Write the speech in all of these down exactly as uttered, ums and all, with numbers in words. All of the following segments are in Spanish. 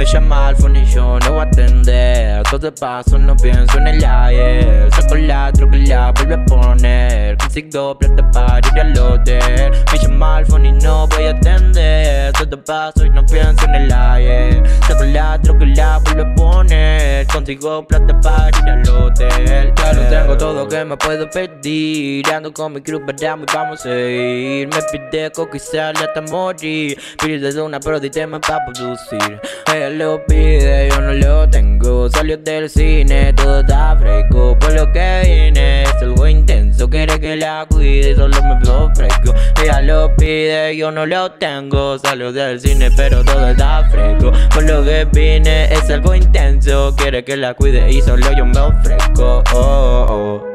llama al phone y yo no voy a atender. Todo de paso, no pienso en el ayer. Saco la droga y la vuelvo a poner. Consigo plata para ir al hotel. Me llama al phone y no voy a atender. Todo de paso y no pienso en el ayer. Saco la droga y la vuelvo a poner. Consigo plata para ir al hotel. Ya lo tengo todo que me puedo pedir. Ando con mi crew, paramos y vamos a ir. Me pide coca y sale hasta morir. Pide de una pero di tema pa' producir. Ella lo pide, yo no lo tengo. Salió del cine, todo está fresco. Por lo que viene es algo intenso. Quiere que la cuide y solo me veo fresco. Ella lo pide, yo no lo tengo. Salió del cine pero todo está fresco. Por lo que vine es algo intenso. Quiere que la cuide y solo yo me ofrezco. Oh, oh, oh.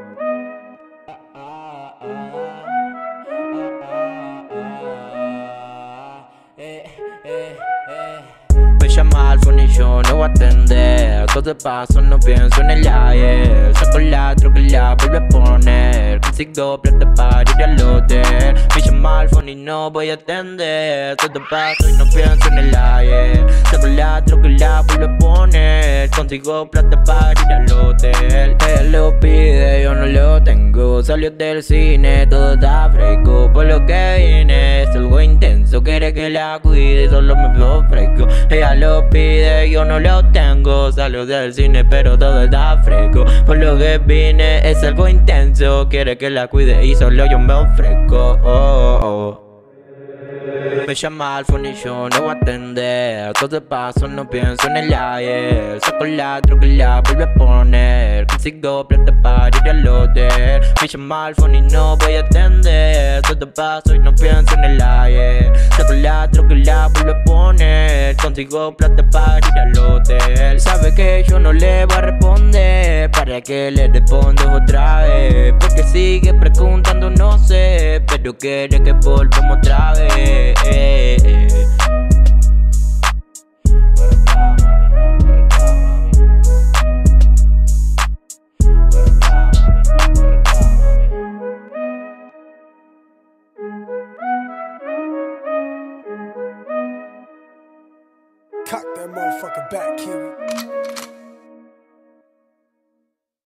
Me llama al phone y yo no voy a atender. Todo de paso, no pienso en el ayer. Saco la droga y la vuelvo a poner. Consigo plata para ir al hotel. Me llama al phone y no voy a atender. Todo de paso y no pienso en el ayer. Saco la droga y la vuelvo a poner. Consigo plata para ir al hotel. Ella lo pide, yo no lo tengo. Salió del cine, todo está fresco. Por lo que viene es algo intenso. Quiere que la cuide y solo me veo fresco. Ella lo pide, yo no lo tengo. Salió del cine pero todo está fresco. Por lo que vine es algo intenso. Quiere que la cuide y solo yo me ofrezco. Oh, oh, oh. Me llama al phone y yo no voy a atender. Todo de paso, no pienso en el ayer. Saco la droga y la vuelvo a poner. Consigo plata para ir al hotel. Me llama al phone y no voy a atender. Todo de paso y no pienso en el ayer. Saco la droga y la vuelvo a poner. Consigo plata para ir al hotel. Sabe que yo no le voy a responder. Para que le respondo otra vez. Porque sigue preguntando, no sé. Pero quiere que volvamos otra vez. Eh, eh. Cock that motherfucker back, Q.